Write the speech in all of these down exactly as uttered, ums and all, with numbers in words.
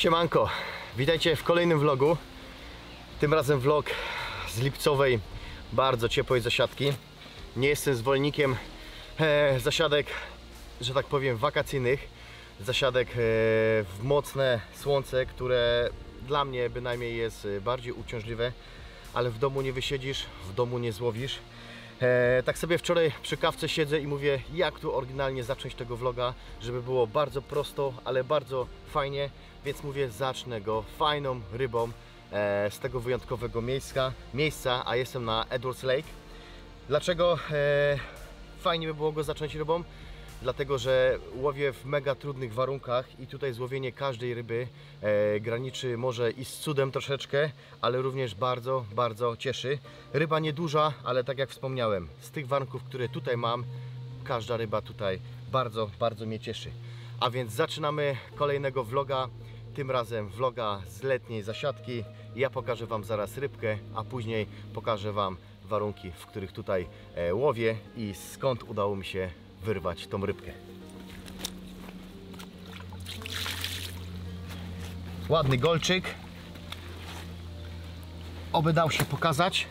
Siemanko, witajcie w kolejnym vlogu. Tym razem vlog z lipcowej, bardzo ciepłej zasiadki. Nie jestem zwolennikiem e, zasiadek, że tak powiem, wakacyjnych. Zasiadek e, w mocne słońce, które dla mnie bynajmniej jest bardziej uciążliwe. Ale w domu nie wysiedzisz, w domu nie złowisz. E, tak sobie wczoraj przy kawce siedzę i mówię, jak tu oryginalnie zacząć tego vloga, żeby było bardzo prosto, ale bardzo fajnie. Więc mówię, zacznę go fajną rybą e, z tego wyjątkowego miejsca, miejsca, a jestem na Edwards Lake. Dlaczego e, fajnie by było go zacząć rybą? Dlatego, że łowię w mega trudnych warunkach i tutaj złowienie każdej ryby e, graniczy może i z cudem troszeczkę, ale również bardzo, bardzo cieszy. Ryba nieduża, ale tak jak wspomniałem, z tych warunków, które tutaj mam, każda ryba tutaj bardzo, bardzo mnie cieszy. A więc zaczynamy kolejnego vloga, tym razem vloga z letniej zasiadki. Ja pokażę Wam zaraz rybkę, a później pokażę Wam warunki, w których tutaj e, łowię i skąd udało mi się wyrwać tą rybkę. Ładny golczyk. Oby dał się pokazać.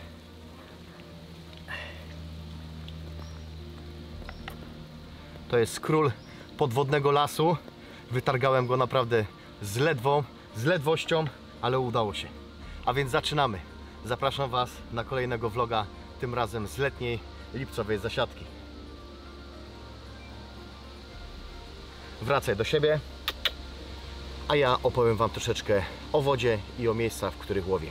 To jest król podwodnego lasu. Wytargałem go naprawdę z ledwą, z ledwością, ale udało się. A więc zaczynamy. Zapraszam Was na kolejnego vloga, tym razem z letniej, lipcowej zasiadki. Wracaj do siebie, a ja opowiem Wam troszeczkę o wodzie i o miejscach, w których łowię.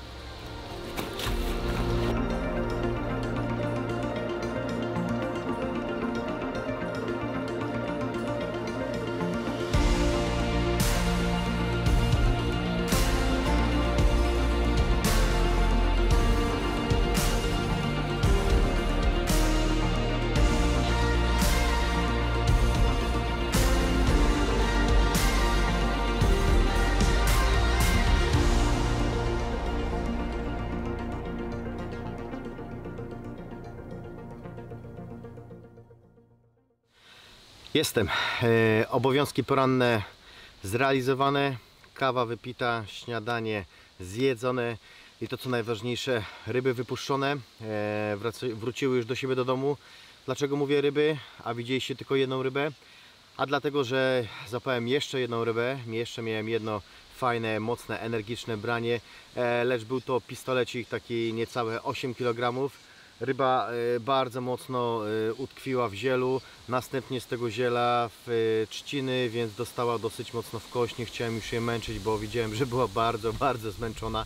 Jestem. E, obowiązki poranne zrealizowane, kawa wypita, śniadanie zjedzone i to co najważniejsze, ryby wypuszczone, e, wrac- wróciły już do siebie do domu. Dlaczego mówię ryby, a widzieliście tylko jedną rybę? A dlatego, że zapałem jeszcze jedną rybę, jeszcze miałem jedno fajne, mocne, energiczne branie, e, lecz był to pistolecik taki niecałe osiem kilogramów. Ryba bardzo mocno utkwiła w zielu, następnie z tego ziela w trzciny, więc dostała dosyć mocno w kość. Nie chciałem już jej męczyć, bo widziałem, że była bardzo, bardzo zmęczona.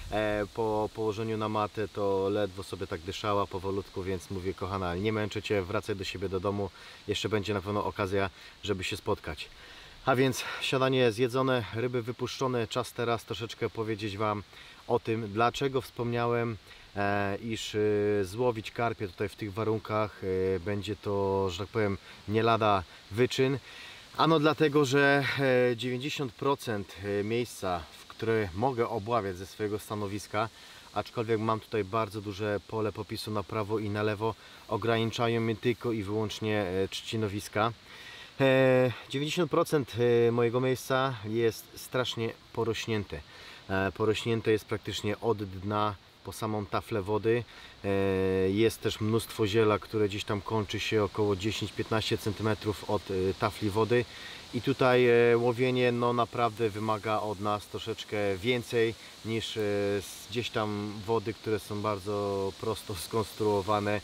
Po położeniu na matę to ledwo sobie tak dyszała powolutku, więc mówię, kochana, nie męczę Cię, wracaj do siebie do domu. Jeszcze będzie na pewno okazja, żeby się spotkać. A więc śniadanie zjedzone, ryby wypuszczone. Czas teraz troszeczkę powiedzieć Wam o tym, dlaczego wspomniałem, e, iż e, złowić karpie tutaj w tych warunkach e, będzie to, że tak powiem, nie lada wyczyn. Ano dlatego, że e, dziewięćdziesiąt procent miejsca, w które mogę obławiać ze swojego stanowiska, aczkolwiek mam tutaj bardzo duże pole popisu na prawo i na lewo, ograniczają mnie tylko i wyłącznie e, trzcinowiska. dziewięćdziesiąt procent mojego miejsca jest strasznie porośnięte. Porośnięte jest praktycznie od dna po samą taflę wody. Jest też mnóstwo ziela, które gdzieś tam kończy się około dziesięć do piętnastu centymetrów od tafli wody. I tutaj łowienie no naprawdę wymaga od nas troszeczkę więcej niż gdzieś tam wody, które są bardzo prosto skonstruowane,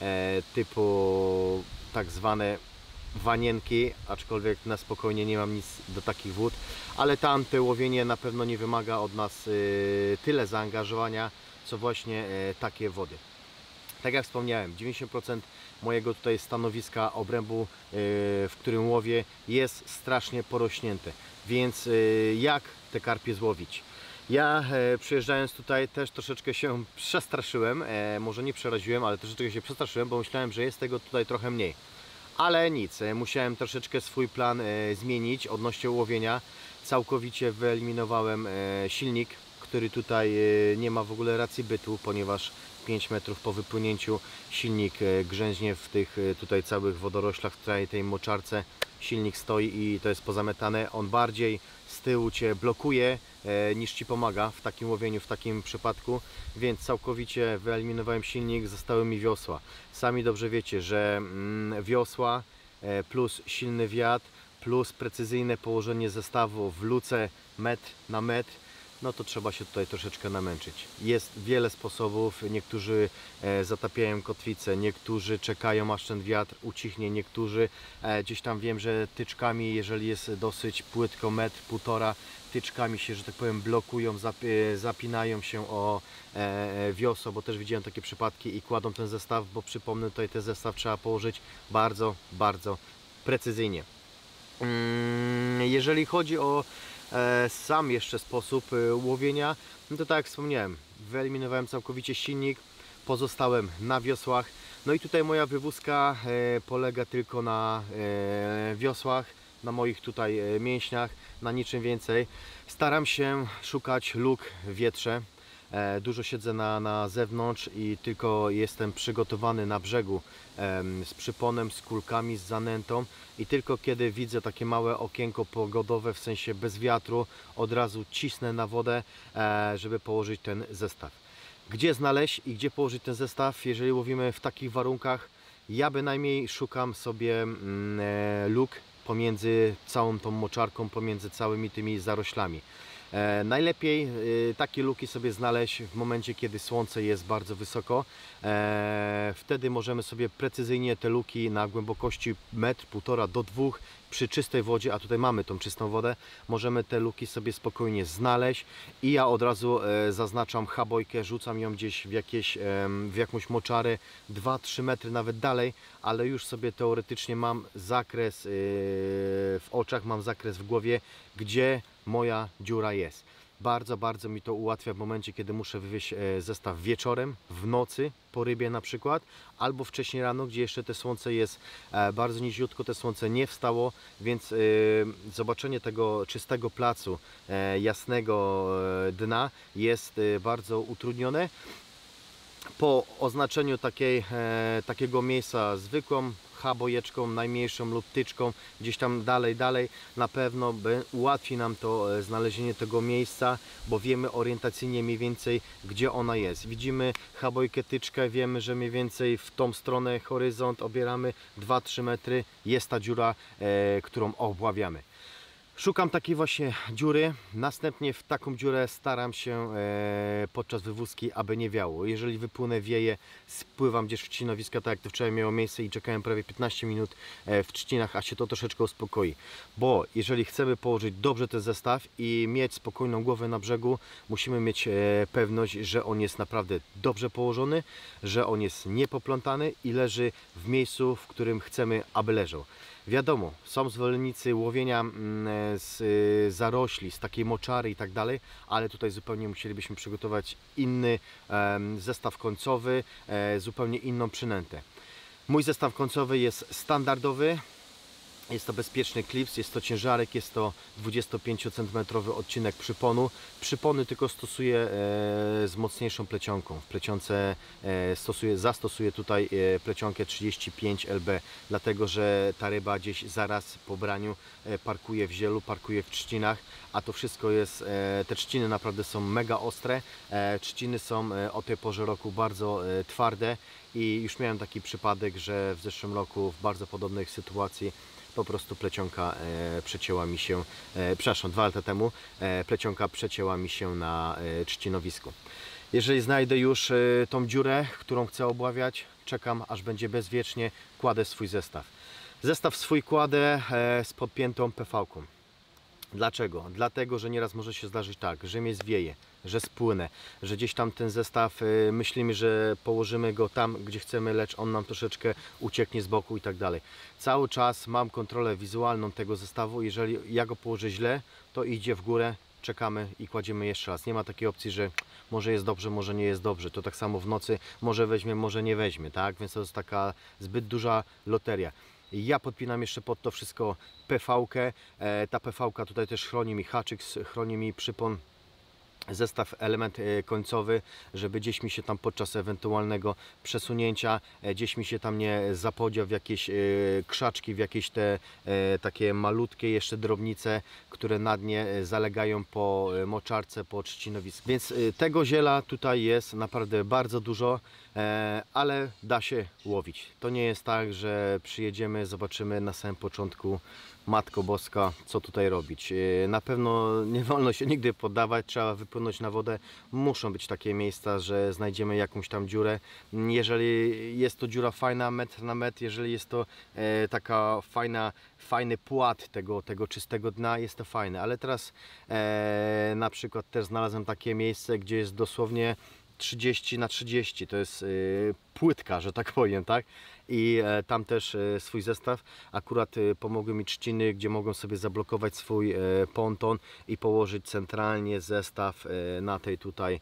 typu tak zwane wanienki, aczkolwiek na spokojnie nie mam nic do takich wód, ale tamte łowienie na pewno nie wymaga od nas y, tyle zaangażowania, co właśnie y, takie wody. Tak jak wspomniałem, dziewięćdziesiąt procent mojego tutaj stanowiska, obrębu, y, w którym łowię, jest strasznie porośnięte, więc y, jak te karpie złowić? Ja e, przyjeżdżając tutaj też troszeczkę się przestraszyłem, e, może nie przeraziłem, ale troszeczkę się przestraszyłem, bo myślałem, że jest tego tutaj trochę mniej. Ale nic, musiałem troszeczkę swój plan e, zmienić odnośnie łowienia. Całkowicie wyeliminowałem e, silnik, który tutaj e, nie ma w ogóle racji bytu, ponieważ pięć metrów po wypłynięciu silnik e, grzęźnie w tych e, tutaj całych wodoroślach, w całej tej moczarce. Silnik stoi i to jest pozamiatane. On bardziej z tyłu Cię blokuje e, niż Ci pomaga w takim łowieniu, w takim przypadku, więc całkowicie wyeliminowałem silnik, zostały mi wiosła. Sami dobrze wiecie, że mm, wiosła e, plus silny wiatr plus precyzyjne położenie zestawu w luce metr na metr, no to trzeba się tutaj troszeczkę namęczyć. Jest wiele sposobów, niektórzy e, zatapiają kotwicę, niektórzy czekają aż ten wiatr ucichnie, niektórzy e, gdzieś tam wiem, że tyczkami, jeżeli jest dosyć płytko, metr, półtora, tyczkami się, że tak powiem, blokują, zap, e, zapinają się o e, wiosło, bo też widziałem takie przypadki i kładą ten zestaw, bo przypomnę, tutaj ten zestaw trzeba położyć bardzo, bardzo precyzyjnie. Jeżeli chodzi o e, sam jeszcze sposób e, łowienia, no to tak jak wspomniałem, wyeliminowałem całkowicie silnik, pozostałem na wiosłach. No i tutaj moja wywózka e, polega tylko na e, wiosłach, na moich tutaj e, mięśniach, na niczym więcej. Staram się szukać luk w wietrze. E, dużo siedzę na, na zewnątrz i tylko jestem przygotowany na brzegu e, z przyponem, z kulkami, z zanętą i tylko kiedy widzę takie małe okienko pogodowe, w sensie bez wiatru, od razu cisnę na wodę, e, żeby położyć ten zestaw. Gdzie znaleźć i gdzie położyć ten zestaw, jeżeli łowimy w takich warunkach? Ja bynajmniej szukam sobie mm, e, luk pomiędzy całą tą moczarką, pomiędzy całymi tymi zaroślami. E, najlepiej e, takie luki sobie znaleźć w momencie, kiedy słońce jest bardzo wysoko. E, wtedy możemy sobie precyzyjnie te luki na głębokości metr, półtora do dwóch przy czystej wodzie, a tutaj mamy tą czystą wodę, możemy te luki sobie spokojnie znaleźć i ja od razu e, zaznaczam habojkę, rzucam ją gdzieś w, jakieś, e, w jakąś moczarę dwa trzy metry nawet dalej, ale już sobie teoretycznie mam zakres e, w oczach, mam zakres w głowie, gdzie moja dziura jest. Bardzo, bardzo mi to ułatwia w momencie, kiedy muszę wywieźć zestaw wieczorem, w nocy, po rybie na przykład, albo wcześniej rano, gdzie jeszcze te słońce jest bardzo niziutko, te słońce nie wstało, więc zobaczenie tego czystego placu, jasnego dna jest bardzo utrudnione. Po oznaczeniu takiej, takiego miejsca zwykłą habojeczką, najmniejszą lub tyczką, gdzieś tam dalej, dalej, na pewno ułatwi nam to znalezienie tego miejsca, bo wiemy orientacyjnie mniej więcej, gdzie ona jest. Widzimy habojkę, tyczkę, wiemy, że mniej więcej w tą stronę horyzont obieramy dwa trzy metry, jest ta dziura, e, którą obławiamy. Szukam takiej właśnie dziury, następnie w taką dziurę staram się e, podczas wywózki, aby nie wiało. Jeżeli wypłynę, wieje, spływam gdzieś w trzcinowiska, tak jak to wczoraj miało miejsce i czekałem prawie piętnaście minut e, w trzcinach, a się to troszeczkę uspokoi. Bo jeżeli chcemy położyć dobrze ten zestaw i mieć spokojną głowę na brzegu, musimy mieć e, pewność, że on jest naprawdę dobrze położony, że on jest niepoplątany i leży w miejscu, w którym chcemy, aby leżał. Wiadomo, są zwolennicy łowienia z zarośli, z takiej moczary i tak dalej, ale tutaj zupełnie musielibyśmy przygotować inny zestaw końcowy, zupełnie inną przynętę. Mój zestaw końcowy jest standardowy. Jest to bezpieczny klips, jest to ciężarek, jest to dwudziestopięciocentymetrowy odcinek przyponu. Przypony tylko stosuję e, z mocniejszą plecionką. W plecionce e, stosuję, zastosuję tutaj e, plecionkę trzydzieści pięć L B, dlatego że ta ryba gdzieś zaraz po braniu e, parkuje w zielu, parkuje w trzcinach, a to wszystko jest, e, te trzciny naprawdę są mega ostre. E, trzciny są e, o tej porze roku bardzo e, twarde i już miałem taki przypadek, że w zeszłym roku w bardzo podobnej sytuacji po prostu plecionka e, przecięła mi się, e, przepraszam, dwa lata temu e, plecionka przecięła mi się na e, trzcinowisku. Jeżeli znajdę już e, tą dziurę, którą chcę obławiać, czekam aż będzie bezwiecznie, kładę swój zestaw. Zestaw swój kładę e, z podpiętą P V-ką. Dlaczego? Dlatego, że nieraz może się zdarzyć tak, że mnie zwieje, że spłynę, że gdzieś tam ten zestaw y, myślimy, że położymy go tam, gdzie chcemy, lecz on nam troszeczkę ucieknie z boku i tak dalej. Cały czas mam kontrolę wizualną tego zestawu, jeżeli ja go położę źle, to idzie w górę, czekamy i kładziemy jeszcze raz. Nie ma takiej opcji, że może jest dobrze, może nie jest dobrze. To tak samo w nocy, może weźmie, może nie weźmie, tak? Więc to jest taka zbyt duża loteria. Ja podpinam jeszcze pod to wszystko P V-kę. Ta P V-ka tutaj też chroni mi haczyk, chroni mi przypon zestaw, element końcowy, żeby gdzieś mi się tam podczas ewentualnego przesunięcia gdzieś mi się tam nie zapodział w jakieś krzaczki, w jakieś te takie malutkie jeszcze drobnice, które na dnie zalegają po moczarce, po trzcinowisku. Więc tego ziela tutaj jest naprawdę bardzo dużo, ale da się łowić. To nie jest tak, że przyjedziemy, zobaczymy na samym początku: Matko Boska, co tutaj robić? Na pewno nie wolno się nigdy poddawać, trzeba wypłynąć na wodę. Muszą być takie miejsca, że znajdziemy jakąś tam dziurę. Jeżeli jest to dziura fajna, metr na metr, jeżeli jest to e, taka fajna, fajny płat tego, tego czystego dna, jest to fajne. Ale teraz e, na przykład też znalazłem takie miejsce, gdzie jest dosłownie trzydzieści na trzydzieści, to jest y, płytka, że tak powiem, tak? I e, tam też e, swój zestaw. Akurat e, pomogły mi trzciny, gdzie mogą sobie zablokować swój e, ponton i położyć centralnie zestaw e, na tej tutaj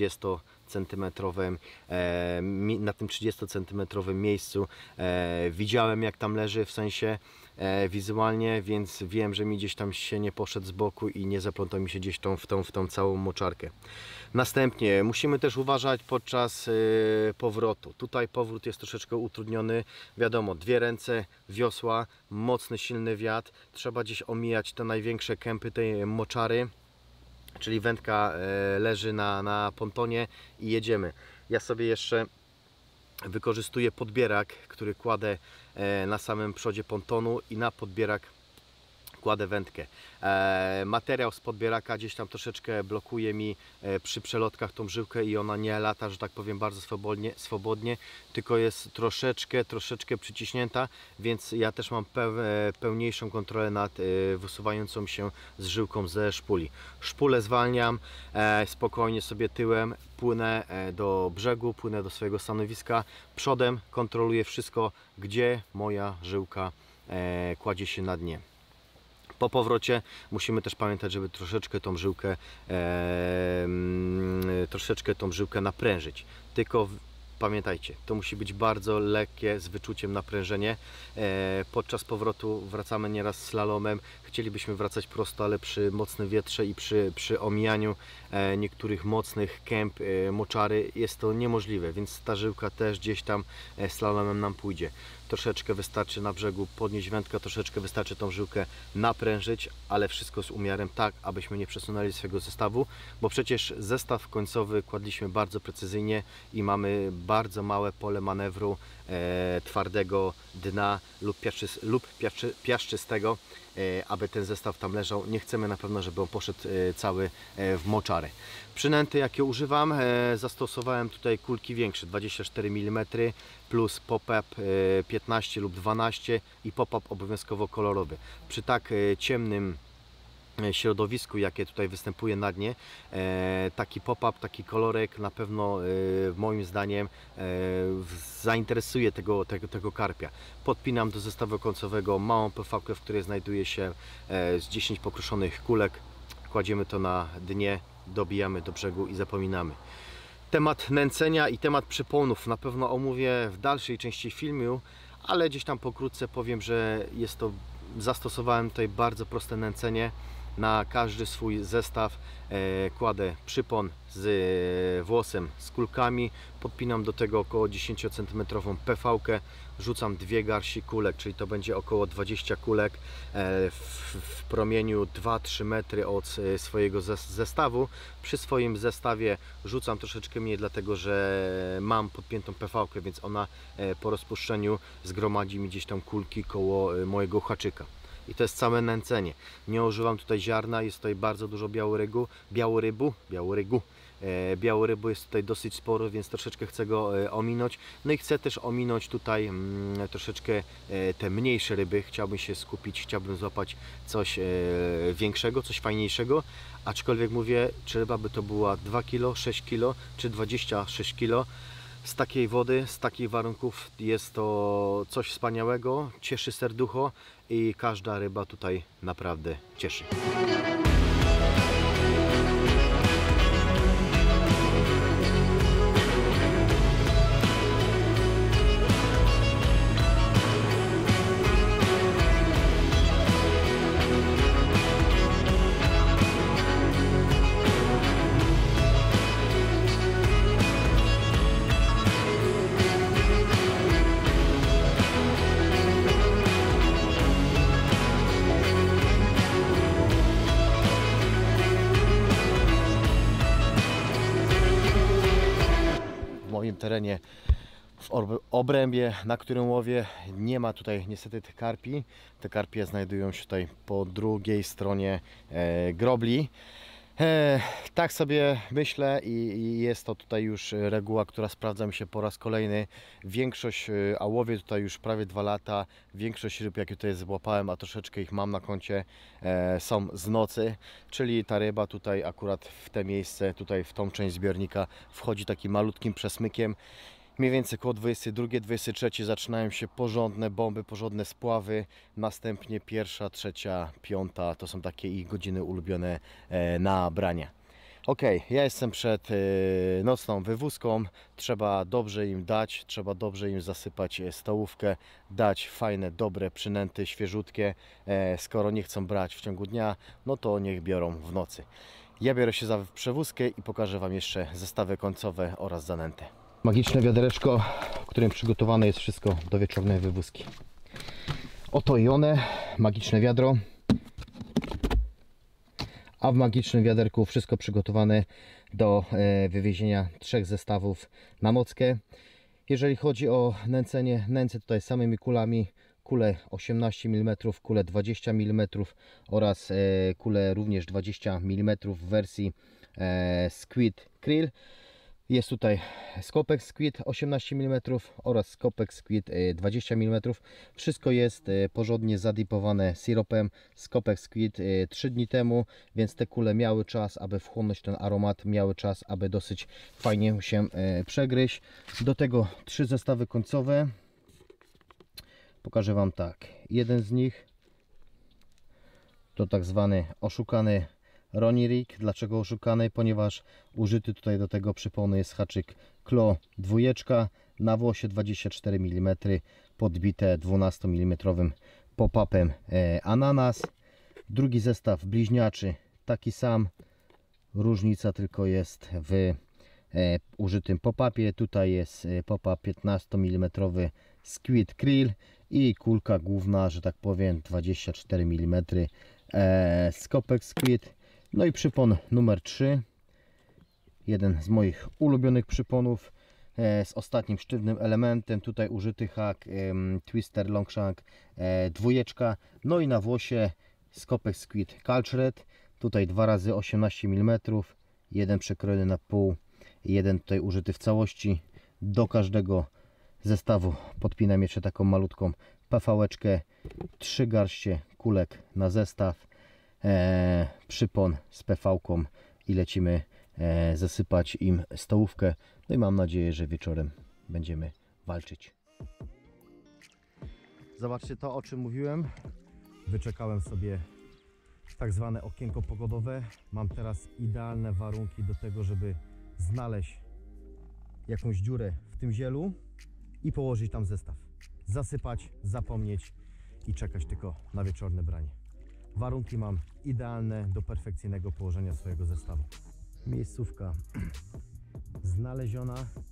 trzydziestocentymetrowym e, na tym trzydziestocentymetrowym miejscu. E, widziałem, jak tam leży, w sensie e, wizualnie, więc wiem, że mi gdzieś tam się nie poszedł z boku i nie zaplątał mi się gdzieś tą, w, tą, w tą całą moczarkę. Następnie musimy też uważać podczas y, powrotu. Tutaj powrót jest troszeczkę utrudniony. Wiadomo, dwie ręce, wiosła, mocny, silny wiatr. Trzeba gdzieś omijać te największe kępy tej moczary, czyli wędka y, leży na, na pontonie i jedziemy. Ja sobie jeszcze wykorzystuję podbierak, który kładę y, na samym przodzie pontonu i na podbierak kładę wędkę. E, materiał z podbieraka gdzieś tam troszeczkę blokuje mi e, przy przelotkach tą żyłkę i ona nie lata, że tak powiem, bardzo swobodnie, swobodnie tylko jest troszeczkę, troszeczkę przyciśnięta, więc ja też mam peł, e, pełniejszą kontrolę nad e, wysuwającą się z żyłką ze szpuli. Szpulę zwalniam, e, spokojnie sobie tyłem płynę e, do brzegu, płynę do swojego stanowiska, przodem kontroluję wszystko, gdzie moja żyłka e, kładzie się na dnie. Po powrocie musimy też pamiętać, żeby troszeczkę tą żyłkę e, troszeczkę tą żyłkę naprężyć. Tylko w, pamiętajcie, to musi być bardzo lekkie, z wyczuciem naprężenie. E, podczas powrotu wracamy nieraz slalomem. Chcielibyśmy wracać prosto, ale przy mocnym wietrze i przy, przy omijaniu e, niektórych mocnych kęp e, moczary jest to niemożliwe, więc ta żyłka też gdzieś tam e, slalomem nam pójdzie. Troszeczkę wystarczy na brzegu podnieść wędkę, troszeczkę wystarczy tą żyłkę naprężyć, ale wszystko z umiarem, tak abyśmy nie przesunęli swojego zestawu, bo przecież zestaw końcowy kładliśmy bardzo precyzyjnie i mamy bardzo małe pole manewru e, twardego dna lub, piaszczys, lub piaszczy, piaszczystego, e, aby ten zestaw tam leżał. Nie chcemy na pewno, żeby on poszedł e, cały e, w moczary. Przynęty, jakie używam, e, zastosowałem tutaj kulki większe, dwadzieścia cztery milimetry plus pop-up e, piętnaście lub dwanaście i pop-up obowiązkowo kolorowy. Przy tak e, ciemnym środowisku, jakie tutaj występuje na dnie, e, taki pop-up, taki kolorek na pewno e, moim zdaniem e, zainteresuje tego, tego, tego karpia. Podpinam do zestawu końcowego małą pefałkę, w której znajduje się e, z dziesięć pokruszonych kulek. Kładziemy to na dnie, dobijamy do brzegu i zapominamy. Temat nęcenia i temat przyponów na pewno omówię w dalszej części filmu, ale gdzieś tam pokrótce powiem, że jest to, zastosowałem tutaj bardzo proste nęcenie. Na każdy swój zestaw e, kładę przypon z e, włosem, z kulkami, podpinam do tego około dziesięciocentymetrową pefałkę, rzucam dwie garści kulek, czyli to będzie około dwadzieścia kulek e, w, w promieniu dwa trzy metry od e, swojego zestawu. Przy swoim zestawie rzucam troszeczkę mniej, dlatego że mam podpiętą pefałkę, więc ona e, po rozpuszczeniu zgromadzi mi gdzieś tam kulki koło e, mojego haczyka. I to jest całe nęcenie. Nie używam tutaj ziarna, jest tutaj bardzo dużo białorygu, białorybu, białorygu. E, białorybu jest tutaj dosyć sporo, więc troszeczkę chcę go e, ominąć. No i chcę też ominąć tutaj mm, troszeczkę e, te mniejsze ryby. Chciałbym się skupić, chciałbym złapać coś e, większego, coś fajniejszego. Aczkolwiek mówię, czy ryba by to była dwa kilo, sześć kilo czy dwadzieścia sześć kilo. Z takiej wody, z takich warunków jest to coś wspaniałego, cieszy serducho i każda ryba tutaj naprawdę cieszy. terenie w obrębie, na którym łowię. Nie ma tutaj niestety tych karpi. Te karpie znajdują się tutaj po drugiej stronie e, grobli. E, tak sobie myślę i, i jest to tutaj już reguła, która sprawdza mi się po raz kolejny. Większość, a łowię tutaj już prawie dwa lata, większość ryb, jakie tutaj złapałem, a troszeczkę ich mam na koncie, e, są z nocy, czyli ta ryba tutaj akurat w te miejsce, tutaj w tą część zbiornika wchodzi takim malutkim przesmykiem. Mniej więcej około dwudziestej drugiej, dwudziestej trzeciej zaczynają się porządne bomby, porządne spławy. Następnie pierwsza, trzecia, piąta to są takie ich godziny ulubione e, na branie. Ok, ja jestem przed e, nocną wywózką. Trzeba dobrze im dać, trzeba dobrze im zasypać stołówkę, dać fajne, dobre przynęty, świeżutkie. E, skoro nie chcą brać w ciągu dnia, no to niech biorą w nocy. Ja biorę się za przewózkę i pokażę Wam jeszcze zestawy końcowe oraz zanętę. Magiczne wiadereczko, w którym przygotowane jest wszystko do wieczornej wywózki. Oto i one, magiczne wiadro. A w magicznym wiaderku wszystko przygotowane do wywiezienia trzech zestawów na nockę. Jeżeli chodzi o nęcenie, nęcę tutaj samymi kulami. Kule osiemnaście milimetrów, kule dwadzieścia milimetrów oraz kule również dwadzieścia milimetrów w wersji Squid Krill. Jest tutaj Scopex Squid osiemnaście milimetrów oraz Scopex Squid dwadzieścia milimetrów. Wszystko jest porządnie zadipowane syropem. Scopex Squid trzy dni temu, więc te kule miały czas, aby wchłonąć ten aromat, miały czas, aby dosyć fajnie się przegryźć. Do tego trzy zestawy końcowe. Pokażę Wam tak. Jeden z nich to tak zwany oszukany Ronnie Rig. Dlaczego oszukany? Ponieważ użyty tutaj do tego przypony jest haczyk Klo dwójeczka na włosie dwadzieścia cztery milimetry, podbite dwunastomilimetrowym pop-upem e, ananas. Drugi zestaw bliźniaczy, taki sam, różnica tylko jest w e, użytym pop-upie. Tutaj jest pop-up piętnastomilimetrowy Squid Krill i kulka główna, że tak powiem, dwadzieścia cztery milimetry e, Scopex Squid. No i przypon numer trzy, jeden z moich ulubionych przyponów e, z ostatnim sztywnym elementem. Tutaj użyty hak e, Twister Longshank e, dwójeczka. No i na włosie Scopex Squid Cultured. Tutaj dwa razy osiemnaście milimetrów, jeden przekrojony na pół, jeden tutaj użyty w całości. Do każdego zestawu podpinam jeszcze taką malutką pefałeczkę, trzy garście kulek na zestaw. E, przypon z pefałką i lecimy e, zasypać im stołówkę. No i mam nadzieję, że wieczorem będziemy walczyć. Zobaczcie to, o czym mówiłem. Wyczekałem sobie tak zwane okienko pogodowe. Mam teraz idealne warunki do tego, żeby znaleźć jakąś dziurę w tym zielu i położyć tam zestaw. Zasypać, zapomnieć i czekać tylko na wieczorne branie. Warunki mam idealne do perfekcyjnego położenia swojego zestawu. Miejscówka znaleziona.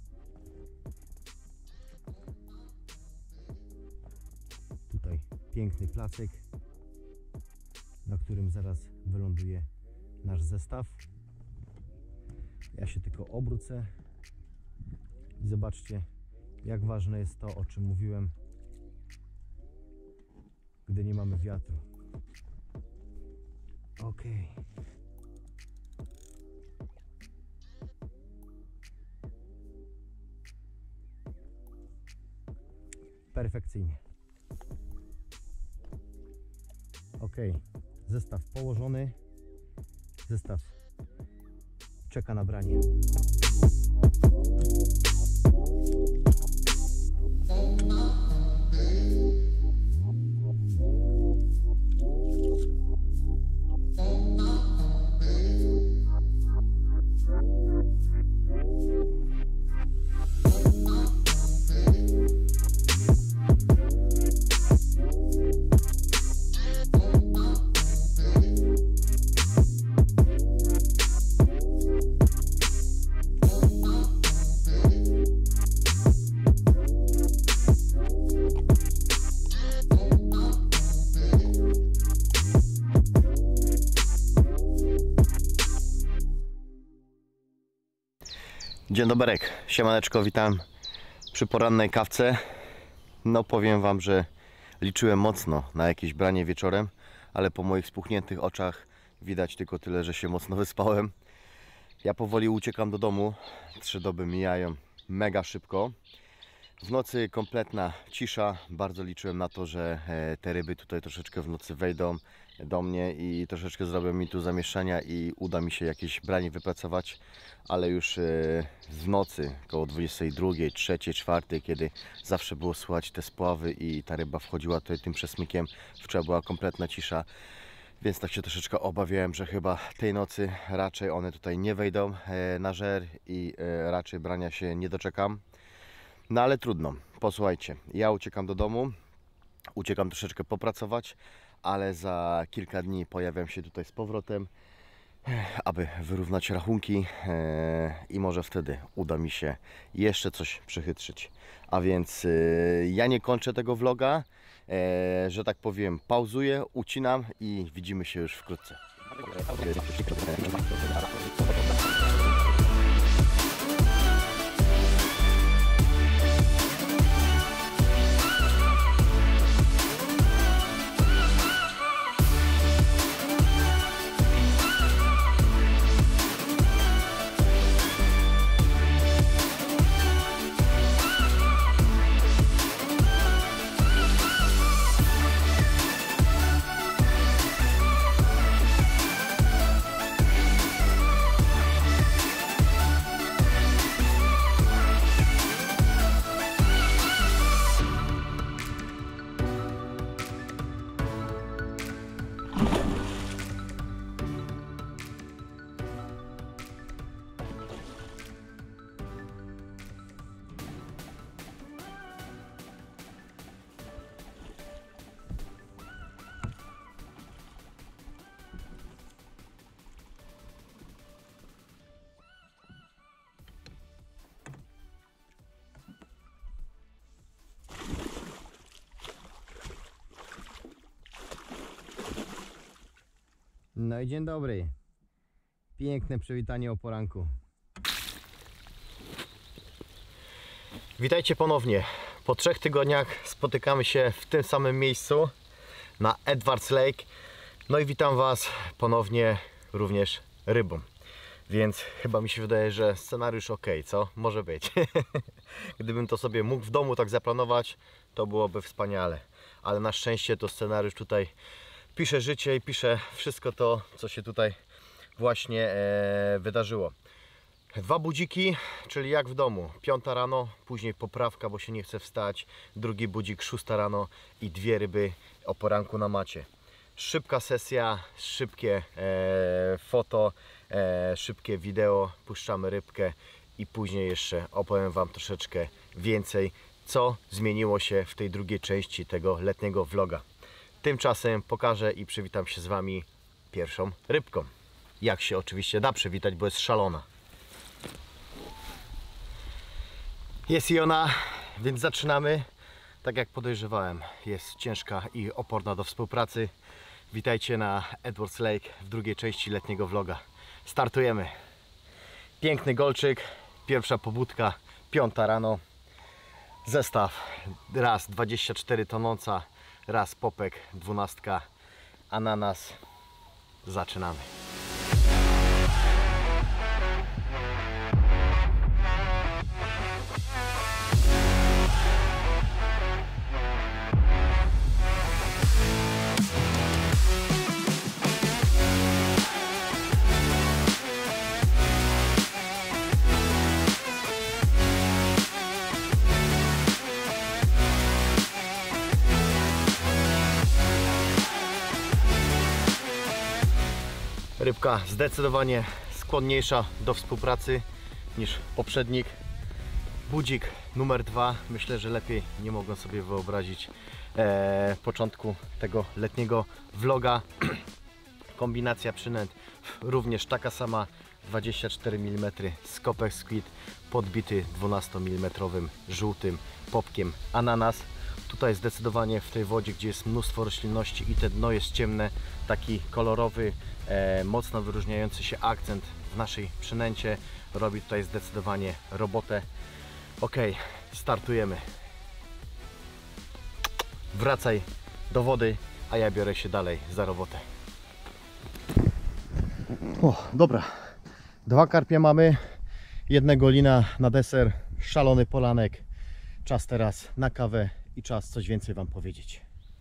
Tutaj piękny placyk, na którym zaraz wyląduje nasz zestaw. Ja się tylko obrócę i zobaczcie, jak ważne jest to, o czym mówiłem, gdy nie mamy wiatru. Ok. Perfekcyjnie. Ok. Zestaw położony. Zestaw czeka na branie. Dzień dobry, siemaneczko, witam przy porannej kawce. No powiem Wam, że liczyłem mocno na jakieś branie wieczorem, ale po moich spuchniętych oczach widać tylko tyle, że się mocno wyspałem. Ja powoli uciekam do domu. Trzy doby mijają mega szybko. W nocy kompletna cisza. Bardzo liczyłem na to, że te ryby tutaj troszeczkę w nocy wejdą do mnie i troszeczkę zrobią mi tu zamieszania i uda mi się jakieś branie wypracować, ale już w nocy koło dwudziestej drugiej, trzeciej, czwartej, kiedy zawsze było słychać te spławy i ta ryba wchodziła tutaj tym przesmykiem, wczoraj była kompletna cisza, więc tak się troszeczkę obawiałem, że chyba tej nocy raczej one tutaj nie wejdą na żer i raczej brania się nie doczekam. No ale trudno, posłuchajcie, ja uciekam do domu, uciekam troszeczkę popracować, ale za kilka dni pojawiam się tutaj z powrotem, aby wyrównać rachunki i może wtedy uda mi się jeszcze coś przechytrzyć. A więc ja nie kończę tego vloga, że tak powiem, pauzuję, ucinam i widzimy się już wkrótce. No i dzień dobry. Piękne przywitanie o poranku. Witajcie ponownie. Po trzech tygodniach spotykamy się w tym samym miejscu na Edwards Lake. No i witam Was ponownie również rybą. Więc chyba mi się wydaje, że scenariusz ok, co? Może być. Gdybym to sobie mógł w domu tak zaplanować, to byłoby wspaniale. Ale na szczęście to scenariusz tutaj pisze życie i pisze wszystko to, co się tutaj właśnie e, wydarzyło. Dwa budziki, czyli jak w domu. Piąta rano, później poprawka, bo się nie chce wstać. Drugi budzik, szósta rano i dwie ryby o poranku na macie. Szybka sesja, szybkie e, foto, e, szybkie wideo. Puszczamy rybkę i później jeszcze opowiem Wam troszeczkę więcej, co zmieniło się w tej drugiej części tego letniego vloga. Tymczasem pokażę i przywitam się z Wami pierwszą rybką. Jak się oczywiście da przywitać, bo jest szalona. Jest i ona, więc zaczynamy. Tak jak podejrzewałem, jest ciężka i oporna do współpracy. Witajcie na Edwards Lake w drugiej części letniego vloga. Startujemy. Piękny golczyk, pierwsza pobudka, piąta rano. Zestaw raz dwadzieścia cztery tonąca, raz popek dwunastka, ananas. Zaczynamy. Rybka zdecydowanie skłonniejsza do współpracy niż poprzednik. Budzik numer dwa. Myślę, że lepiej nie mogłem sobie wyobrazić e, początku tego letniego vloga. Kombinacja przynęt również taka sama, dwadzieścia cztery milimetry skopek squid podbity dwunastomilimetrowym żółtym popkiem ananas. Tutaj zdecydowanie w tej wodzie, gdzie jest mnóstwo roślinności i te dno jest ciemne, taki kolorowy, e, mocno wyróżniający się akcent w naszej przynęcie robi tutaj zdecydowanie robotę. Ok, startujemy. Wracaj do wody, a ja biorę się dalej za robotę. O, dobra. Dwa karpie mamy, jednego lina na deser, szalony polanek. Czas teraz na kawę i czas coś więcej Wam powiedzieć.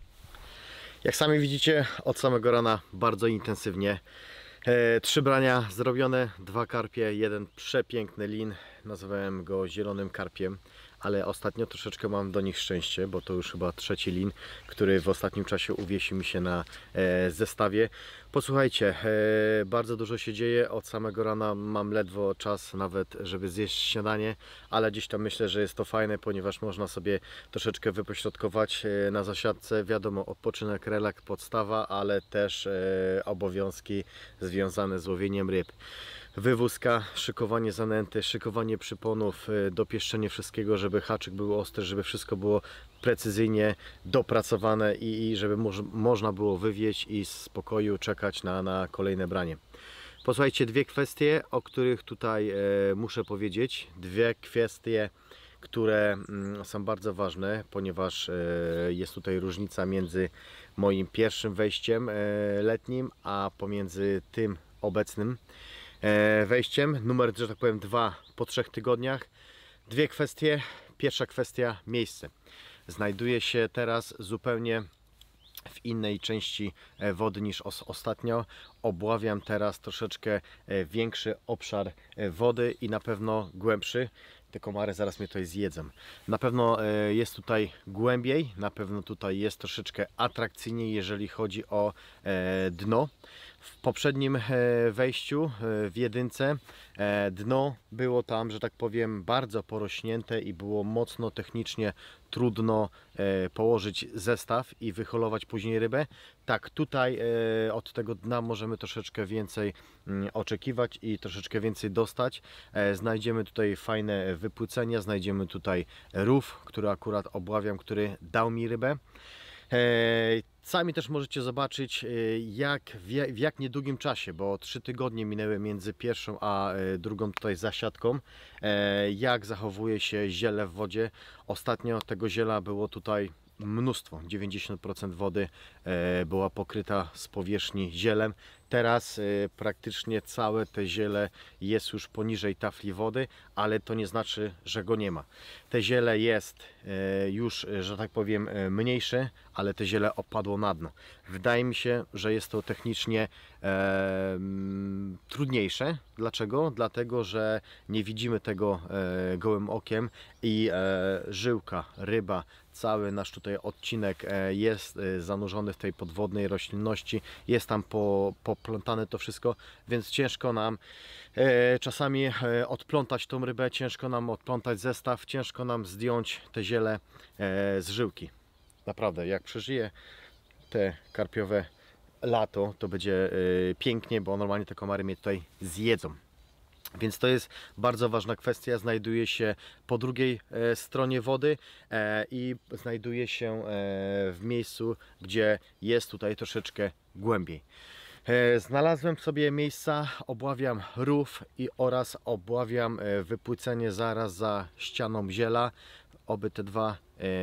Jak sami widzicie, od samego rana bardzo intensywnie. E, trzy brania zrobione, dwa karpie, jeden przepiękny lin. Nazwałem go zielonym karpiem, ale ostatnio troszeczkę mam do nich szczęście, bo to już chyba trzeci lin, który w ostatnim czasie uwiesił mi się na e, zestawie. Posłuchajcie, e, bardzo dużo się dzieje, od samego rana mam ledwo czas nawet, żeby zjeść śniadanie, ale gdzieś tam myślę, że jest to fajne, ponieważ można sobie troszeczkę wypośrodkować e, na zasiadce. Wiadomo, odpoczynek, relaks, podstawa, ale też e, obowiązki związane z łowieniem ryb. Wywózka, szykowanie zanęty, szykowanie przyponów, dopieszczenie wszystkiego, żeby haczyk był ostry, żeby wszystko było precyzyjnie dopracowane i, i żeby moż, można było wywieźć i z spokoju czekać na, na kolejne branie. Posłuchajcie, dwie kwestie, o których tutaj e, muszę powiedzieć. Dwie kwestie, które mm, są bardzo ważne, ponieważ e, jest tutaj różnica między moim pierwszym wejściem e, letnim, a pomiędzy tym obecnym wejściem. Numer, że tak powiem, dwa po trzech tygodniach. Dwie kwestie. Pierwsza kwestia, miejsce. Znajduję się teraz zupełnie w innej części wody niż os ostatnio. Obławiam teraz troszeczkę większy obszar wody i na pewno głębszy. Te komary zaraz mnie tutaj zjedzą. Na pewno jest tutaj głębiej, na pewno tutaj jest troszeczkę atrakcyjniej, jeżeli chodzi o dno. W poprzednim wejściu w jedynce dno było tam, że tak powiem, bardzo porośnięte i było mocno technicznie trudno położyć zestaw i wyholować później rybę. Tak, tutaj od tego dna możemy troszeczkę więcej oczekiwać i troszeczkę więcej dostać. Znajdziemy tutaj fajne wypłycenia, znajdziemy tutaj rów, który akurat obławiam, który dał mi rybę. Sami też możecie zobaczyć, jak w jak niedługim czasie, bo trzy tygodnie minęły między pierwszą a drugą tutaj zasiadką, jak zachowuje się ziele w wodzie. Ostatnio tego ziela było tutaj mnóstwo, dziewięćdziesiąt procent wody była pokryta z powierzchni zielem. Teraz praktycznie całe te ziele jest już poniżej tafli wody, ale to nie znaczy, że go nie ma. Te ziele jest już, że tak powiem, mniejsze, ale te ziele opadło na dno. Wydaje mi się, że jest to technicznie e, trudniejsze. Dlaczego? Dlatego, że nie widzimy tego e, gołym okiem i e, żyłka, ryba, cały nasz tutaj odcinek e, jest e, zanurzony w tej podwodnej roślinności, jest tam po, poplątane to wszystko, więc ciężko nam e, czasami e, odplątać tą rybę, ciężko nam odplątać zestaw, ciężko nam zdjąć te ziele e, z żyłki. Naprawdę, jak przeżyję te karpiowe lato, to będzie y, pięknie, bo normalnie te komary mnie tutaj zjedzą. Więc to jest bardzo ważna kwestia. Znajduje się po drugiej e, stronie wody e, i znajduje się e, w miejscu, gdzie jest tutaj troszeczkę głębiej. E, znalazłem sobie miejsca, obławiam rów i oraz obławiam e, wypłycenie zaraz za ścianą ziela. Oby te dwa,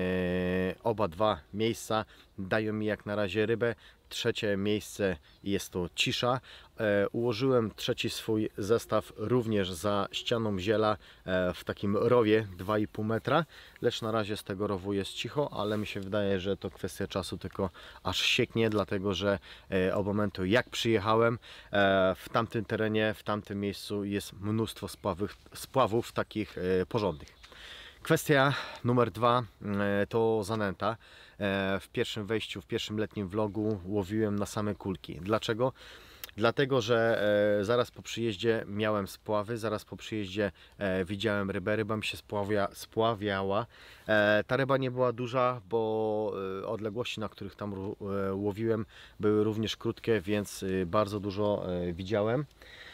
e, oba dwa miejsca dają mi jak na razie rybę. Trzecie miejsce jest to cisza. E, ułożyłem trzeci swój zestaw również za ścianą ziela e, w takim rowie dwa i pół metra, lecz na razie z tego rowu jest cicho, ale mi się wydaje, że to kwestia czasu, tylko aż sieknie, dlatego że e, od momentu jak przyjechałem e, w tamtym terenie, w tamtym miejscu jest mnóstwo spławów, spławów takich e, porządnych. Kwestia numer dwa to zanęta. W pierwszym wejściu, w pierwszym letnim vlogu łowiłem na same kulki. Dlaczego? Dlatego, że zaraz po przyjeździe miałem spławy, zaraz po przyjeździe widziałem rybę, ryba mi się spławia, spławiała. Ta ryba nie była duża, bo odległości, na których tam łowiłem, były również krótkie, więc bardzo dużo widziałem.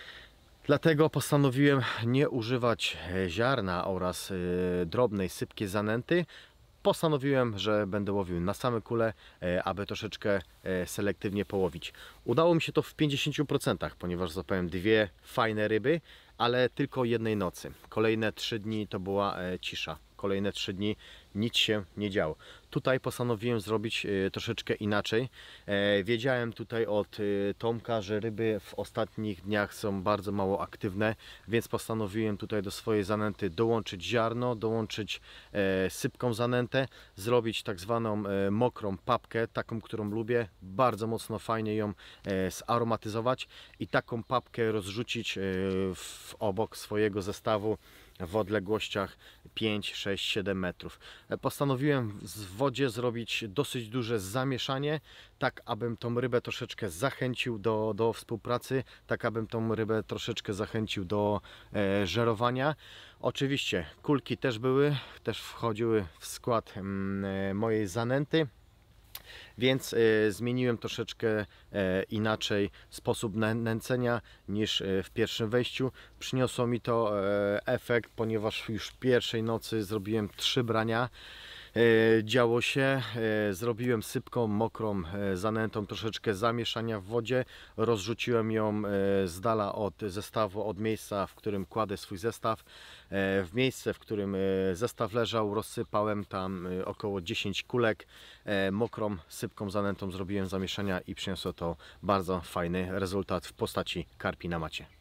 Dlatego postanowiłem nie używać ziarna oraz drobnej, sypkiej zanęty. Postanowiłem, że będę łowił na same kule, aby troszeczkę selektywnie połowić. Udało mi się to w pięćdziesięciu procentach, ponieważ złapałem dwie fajne ryby, ale tylko jednej nocy. Kolejne trzy dni to była cisza. kolejne trzy dni nic się nie działo. Tutaj postanowiłem zrobić troszeczkę inaczej. Wiedziałem tutaj od Tomka, że ryby w ostatnich dniach są bardzo mało aktywne, więc postanowiłem tutaj do swojej zanęty dołączyć ziarno, dołączyć sypką zanętę, zrobić tak zwaną mokrą papkę, taką, którą lubię, bardzo mocno fajnie ją zaromatyzować i taką papkę rozrzucić w obok swojego zestawu w odległościach pięć, sześć, siedem metrów. Postanowiłem w wodzie zrobić dosyć duże zamieszanie, tak abym tą rybę troszeczkę zachęcił do, do współpracy, tak abym tą rybę troszeczkę zachęcił do e, żerowania. Oczywiście kulki też były, też wchodziły w skład mm, mojej zanęty. Więc y, zmieniłem troszeczkę y, inaczej sposób nęcenia niż y, w pierwszym wejściu. Przyniosło mi to y, efekt, ponieważ już pierwszej nocy zrobiłem trzy brania. Y, działo się, y, zrobiłem sypką, mokrą y, zanętą, troszeczkę zamieszania w wodzie. Rozrzuciłem ją y, z dala od zestawu, od miejsca, w którym kładę swój zestaw. Y, w miejsce, w którym y, zestaw leżał, rozsypałem tam y, około dziesięć kulek. Y, mokrą sypką, zanętą zrobiłem zamieszania i przyniosło to bardzo fajny rezultat w postaci karpi na macie.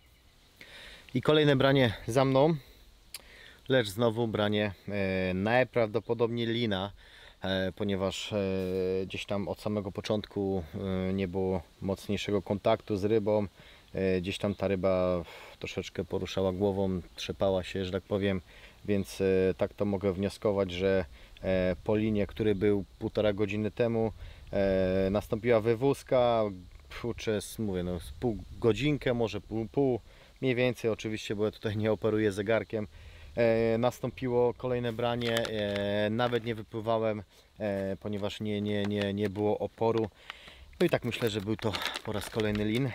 I kolejne branie za mną. Lecz znowu branie e, najprawdopodobniej lina, e, ponieważ e, gdzieś tam od samego początku e, nie było mocniejszego kontaktu z rybą. E, gdzieś tam ta ryba troszeczkę poruszała głową, trzepała się, że tak powiem, więc e, tak to mogę wnioskować, że e, po linie, który był półtora godziny temu, e, nastąpiła wywózka przez, mówię, no, z pół godzinkę, może pół, pół, mniej więcej, oczywiście, bo ja tutaj nie operuję zegarkiem. E, nastąpiło kolejne branie, e, nawet nie wypływałem, e, ponieważ nie, nie, nie, nie było oporu. No i tak myślę, że był to po raz kolejny lin.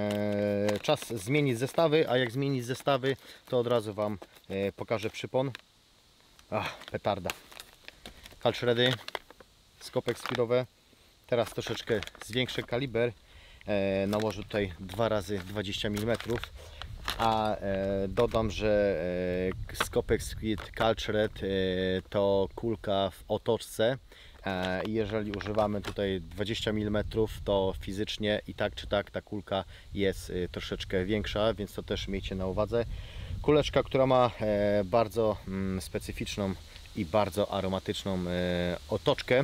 E, czas zmienić zestawy, a jak zmienić zestawy, to od razu Wam e, pokażę przypon. Ach, petarda. Calthready, skopek speedowe. Teraz troszeczkę zwiększę kaliber. E, nałożę tutaj dwa razy dwadzieścia milimetrów. A e, dodam, że e, Scopex Squid Calthred e, to kulka w otoczce. E, jeżeli używamy tutaj dwadzieścia milimetrów, to fizycznie i tak czy tak ta kulka jest e, troszeczkę większa, więc to też miejcie na uwadze. Kuleczka, która ma e, bardzo mm, specyficzną i bardzo aromatyczną e, otoczkę.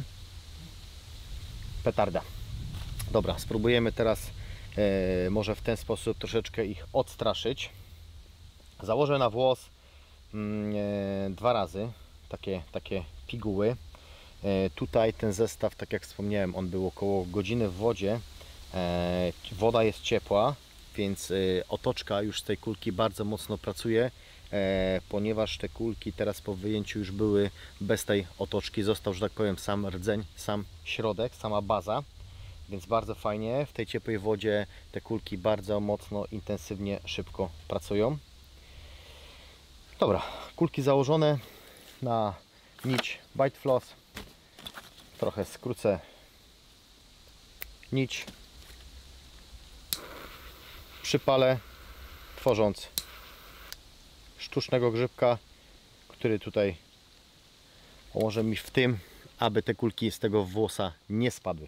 Petarda. Dobra, spróbujemy teraz E, może w ten sposób troszeczkę ich odstraszyć. Założę na włos mm, e, dwa razy takie, takie piguły. E, tutaj ten zestaw, tak jak wspomniałem, on był około godziny w wodzie. E, woda jest ciepła, więc e, otoczka już z tej kulki bardzo mocno pracuje, e, ponieważ te kulki teraz po wyjęciu już były bez tej otoczki. Został, że tak powiem, sam rdzeń, sam środek, sama baza. Więc bardzo fajnie, w tej ciepłej wodzie te kulki bardzo mocno, intensywnie, szybko pracują. Dobra, kulki założone na nić bite floss. Trochę skrócę nić. Przypalę, tworząc sztucznego grzybka, który tutaj pomoże mi w tym, aby te kulki z tego włosa nie spadły.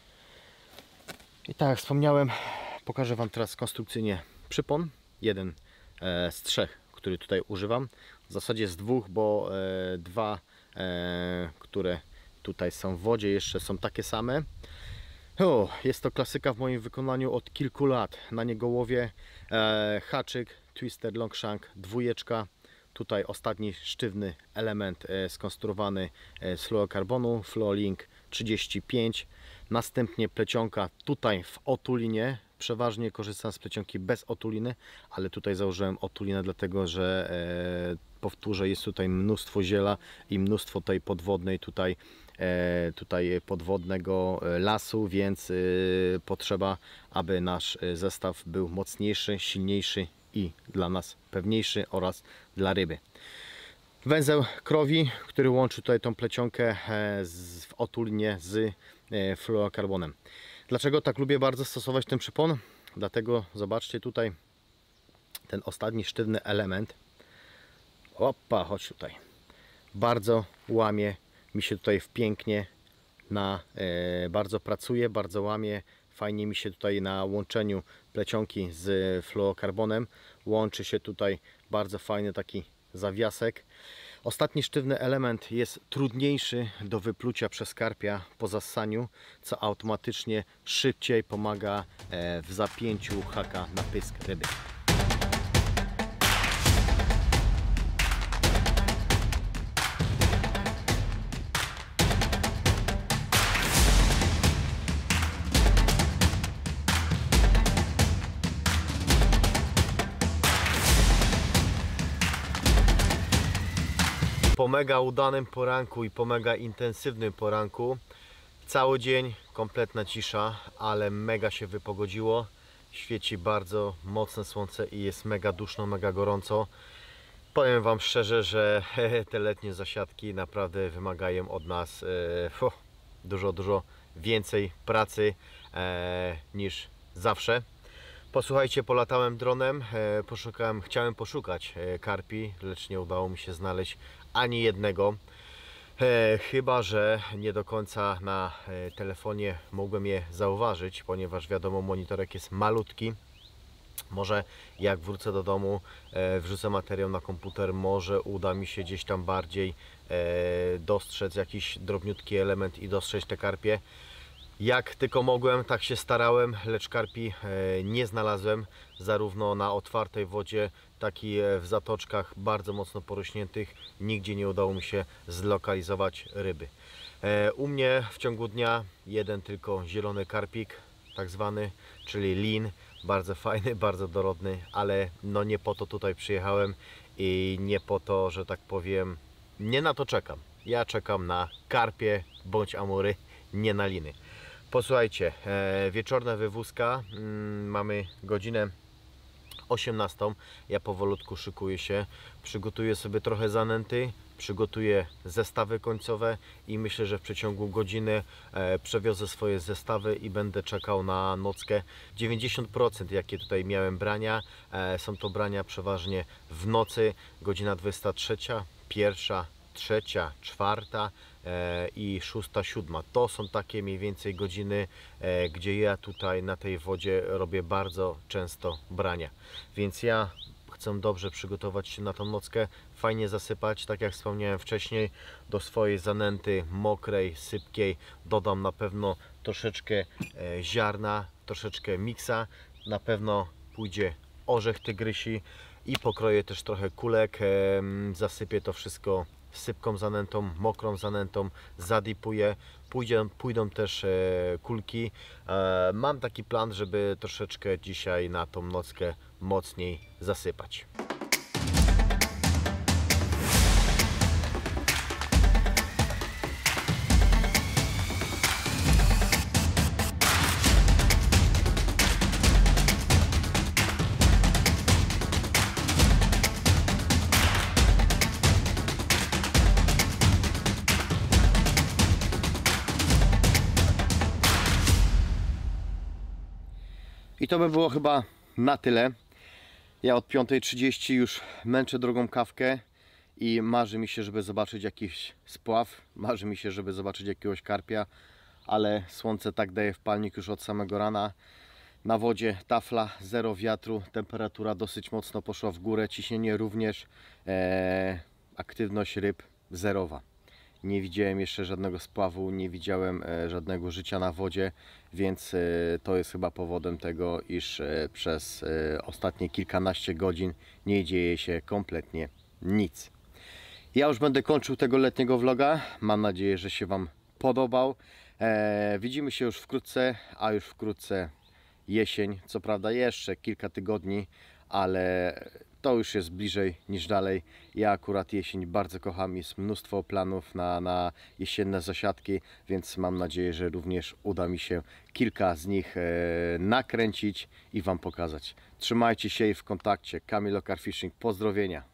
I tak jak wspomniałem, pokażę Wam teraz konstrukcyjnie przypon. Jeden e, z trzech, który tutaj używam. W zasadzie z dwóch, bo e, dwa, e, które tutaj są w wodzie, jeszcze są takie same. O, jest to klasyka w moim wykonaniu od kilku lat. Na niego łowię e, haczyk, twister longshank, dwójeczka. Tutaj ostatni sztywny element e, skonstruowany e, z fluorokarbonu, Fluorolink trzydzieści pięć. Następnie plecionka tutaj w otulinie. Przeważnie korzystam z plecionki bez otuliny, ale tutaj założyłem otulinę, dlatego że e, powtórzę, jest tutaj mnóstwo ziela i mnóstwo tej podwodnej tutaj, e, tutaj podwodnego lasu, więc e, potrzeba, aby nasz zestaw był mocniejszy, silniejszy i dla nas pewniejszy oraz dla ryby. Węzeł krowi, który łączy tutaj tą plecionkę z, w otulinie z e, fluorokarbonem. Dlaczego tak lubię bardzo stosować ten przypon? Dlatego zobaczcie tutaj ten ostatni sztywny element. Opa, chodź tutaj. bardzo łamie mi się tutaj w pięknie, na, e, bardzo pracuje, bardzo łamie, fajnie mi się tutaj na łączeniu plecionki z fluorokarbonem, łączy się tutaj bardzo fajny taki zawiasek. Ostatni sztywny element jest trudniejszy do wyplucia przez karpia po zassaniu, co automatycznie szybciej pomaga e, w zapięciu haka na pysk ryby. Po mega udanym poranku i po mega intensywnym poranku cały dzień kompletna cisza, ale mega się wypogodziło. Świeci bardzo mocne słońce i jest mega duszno, mega gorąco. Powiem Wam szczerze, że te letnie zasiadki naprawdę wymagają od nas e, oh, dużo, dużo więcej pracy e, niż zawsze. Posłuchajcie, polatałem dronem, e, poszukałem, chciałem poszukać e, karpi, lecz nie udało mi się znaleźć ani jednego. E, chyba że nie do końca na e, telefonie mogłem je zauważyć, ponieważ wiadomo, monitorek jest malutki. Może jak wrócę do domu, e, wrzucę materiał na komputer, może uda mi się gdzieś tam bardziej e, dostrzec jakiś drobniutki element i dostrzec te karpie. Jak tylko mogłem, tak się starałem, lecz karpi nie znalazłem, zarówno na otwartej wodzie, tak i w zatoczkach bardzo mocno porośniętych. Nigdzie nie udało mi się zlokalizować ryby. U mnie w ciągu dnia jeden tylko zielony karpik, tak zwany, czyli lin, bardzo fajny, bardzo dorodny, ale no nie po to tutaj przyjechałem i nie po to, że tak powiem, nie na to czekam. Ja czekam na karpie bądź amury, nie na liny. Posłuchajcie, e, wieczorna wywózka, mm, mamy godzinę osiemnastą, ja powolutku szykuję się, przygotuję sobie trochę zanęty, przygotuję zestawy końcowe i myślę, że w przeciągu godziny e, przewiozę swoje zestawy i będę czekał na nockę. dziewięćdziesiąt procent jakie tutaj miałem brania, e, są to brania przeważnie w nocy, godzina dwudziesta trzecia, pierwsza, trzecia, czwarta e, i szósta, siódma. To są takie mniej więcej godziny, e, gdzie ja tutaj na tej wodzie robię bardzo często brania. Więc ja chcę dobrze przygotować się na tą nockę, fajnie zasypać, tak jak wspomniałem wcześniej, do swojej zanęty mokrej, sypkiej dodam na pewno troszeczkę e, ziarna, troszeczkę miksa, na pewno pójdzie orzech tygrysi i pokroję też trochę kulek, e, zasypię to wszystko sypką zanętą, mokrą zanętą, zadipuję, pójdą, pójdą też e, kulki. E, mam taki plan, żeby troszeczkę dzisiaj na tą nockę mocniej zasypać. I to by było chyba na tyle. Ja od piątej trzydzieści już męczę drogą kawkę i marzy mi się, żeby zobaczyć jakiś spław, marzy mi się, żeby zobaczyć jakiegoś karpia, ale słońce tak daje w palnik już od samego rana. Na wodzie tafla, zero wiatru, temperatura dosyć mocno poszła w górę, ciśnienie również, e, aktywność ryb zerowa. Nie widziałem jeszcze żadnego spławu, nie widziałem e, żadnego życia na wodzie, więc e, to jest chyba powodem tego, iż e, przez e, ostatnie kilkanaście godzin nie dzieje się kompletnie nic. Ja już będę kończył tego letniego vloga. Mam nadzieję, że się Wam podobał. E, widzimy się już wkrótce, a już wkrótce jesień. Co prawda jeszcze kilka tygodni, ale to już jest bliżej niż dalej. Ja akurat jesień bardzo kocham, jest mnóstwo planów na, na jesienne zasiadki, więc mam nadzieję, że również uda mi się kilka z nich e, nakręcić i Wam pokazać. Trzymajcie się i w kontakcie. Kamil Lokar Fishing, pozdrowienia.